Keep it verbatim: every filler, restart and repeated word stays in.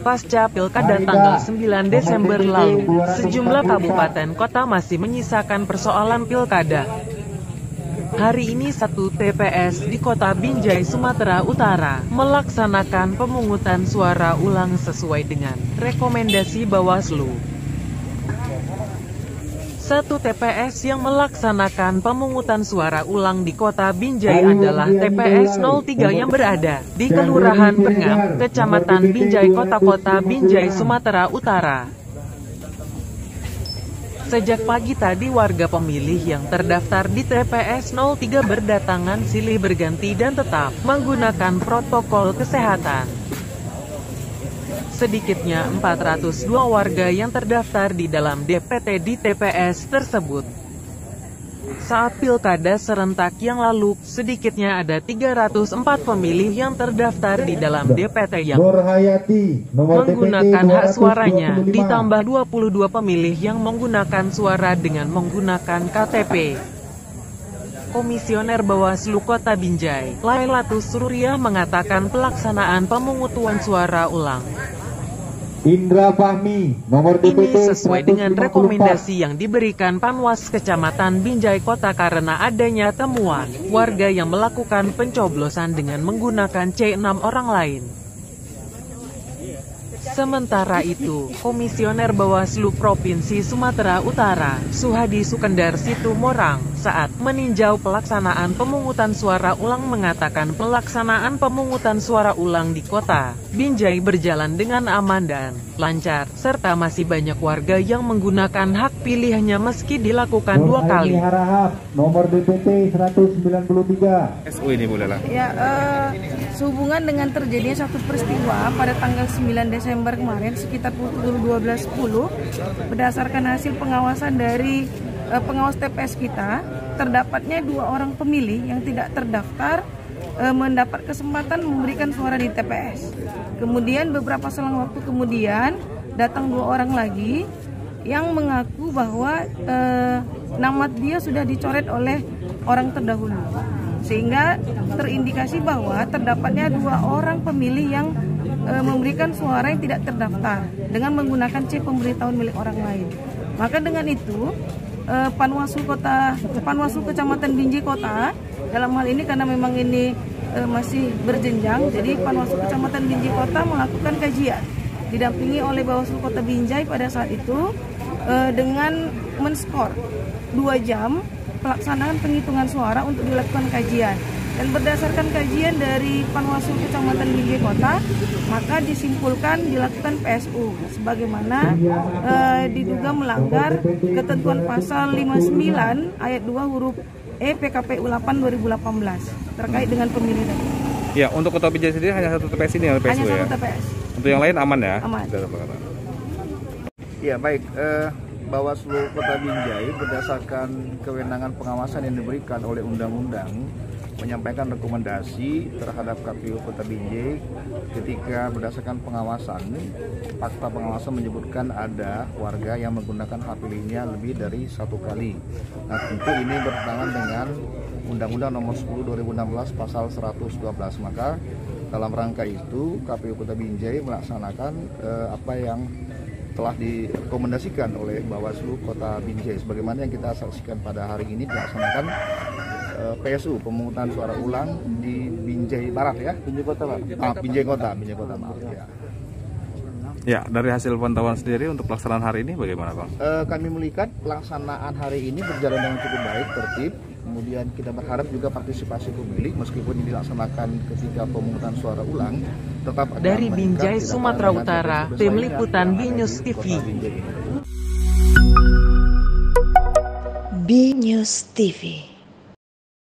pasca Pilkada tanggal sembilan Desember lalu, sejumlah kabupaten kota masih menyisakan persoalan pilkada. Hari ini satu T P S di Kota Binjai, Sumatera Utara, melaksanakan pemungutan suara ulang sesuai dengan rekomendasi Bawaslu. Satu T P S yang melaksanakan pemungutan suara ulang di Kota Binjai adalah T P S nol tiga yang berada di Kelurahan Pengam, Kecamatan Binjai, Kota-Kota Binjai, Sumatera Utara. Sejak pagi tadi warga pemilih yang terdaftar di T P S nol tiga berdatangan silih berganti dan tetap menggunakan protokol kesehatan. Sedikitnya empat ratus dua warga yang terdaftar di dalam D P T di T P S tersebut. Saat pilkada serentak yang lalu, sedikitnya ada tiga ratus empat pemilih yang terdaftar di dalam D P T yang menggunakan hak suaranya, ditambah dua puluh dua pemilih yang menggunakan suara dengan menggunakan K T P. Komisioner Bawaslu Kota Binjai, Lailatus Surya, mengatakan pelaksanaan pemungutan suara ulang Indra Fahmi, nomor D P T ini sesuai dengan rekomendasi yang diberikan Panwas Kecamatan Binjai Kota karena adanya temuan warga yang melakukan pencoblosan dengan menggunakan C enam orang lain. Sementara itu, Komisioner Bawaslu Provinsi Sumatera Utara, Suhadi Sukendar Situmorang, saat meninjau pelaksanaan pemungutan suara ulang mengatakan pelaksanaan pemungutan suara ulang di Kota Binjai berjalan dengan aman dan lancar, serta masih banyak warga yang menggunakan hak pilihnya meski dilakukan dua kali. Harahap, nomor D P T seratus sembilan puluh tiga. S U ini boleh lah. Ya, uh, sehubungan dengan terjadinya satu peristiwa pada tanggal sembilan Desember kemarin sekitar pukul dua belas sepuluh, berdasarkan hasil pengawasan dari uh, pengawas T P S kita, terdapatnya dua orang pemilih yang tidak terdaftar uh, mendapat kesempatan memberikan suara di T P S. Kemudian beberapa selang waktu kemudian datang dua orang lagi yang mengaku bahwa uh, nama dia sudah dicoret oleh orang terdahulu, sehingga terindikasi bahwa terdapatnya dua orang pemilih yang e, memberikan suara yang tidak terdaftar dengan menggunakan C pemberitahuan milik orang lain. Maka dengan itu e, Panwaslu Kota Panwaslu Kecamatan Binjai Kota dalam hal ini, karena memang ini e, masih berjenjang, jadi Panwaslu Kecamatan Binjai Kota melakukan kajian didampingi oleh Bawaslu Kota Binjai pada saat itu e, dengan men-skor dua jam pelaksanaan penghitungan suara untuk dilakukan kajian. Dan berdasarkan kajian dari Panwaslu Kecamatan Binjai Kota, maka disimpulkan dilakukan P S U sebagaimana eh, diduga melanggar ketentuan pasal lima puluh sembilan ayat dua huruf E P K P U delapan dua ribu delapan belas terkait dengan pemilih tadi. Ya, untuk Kota Binjai sendiri hanya satu T P S ini ya, P S U hanya ya. satu T P S. Untuk yang lain aman ya? Aman. Ya, baik. Eh... Bawaslu Kota Binjai berdasarkan kewenangan pengawasan yang diberikan oleh undang-undang menyampaikan rekomendasi terhadap K P U Kota Binjai ketika berdasarkan pengawasan, fakta pengawasan menyebutkan ada warga yang menggunakan hak pilihnya lebih dari satu kali. Nah, tentu ini bertentangan dengan Undang-Undang Nomor sepuluh dua ribu enam belas Pasal seratus dua belas. Maka dalam rangka itu K P U Kota Binjai melaksanakan eh, apa yang telah direkomendasikan oleh Bawaslu Kota Binjai, sebagaimana yang kita saksikan pada hari ini dilaksanakan uh, P S U pemungutan suara ulang di Binjai Barat ya, Binjai Kota Pak. Ah, Binjai Kota, Binjai Kota maaf ya. Ya, dari hasil pantauan sendiri untuk pelaksanaan hari ini bagaimana Bang? Uh, kami melihat pelaksanaan hari ini berjalan dengan cukup baik, tertib. Kemudian kita berharap juga partisipasi pemilih meskipun ini dilaksanakan ketika pemungutan suara ulang tetap ada. Dari Binjai, Sumatera Utara, Tim Liputan B News T V. B News T V.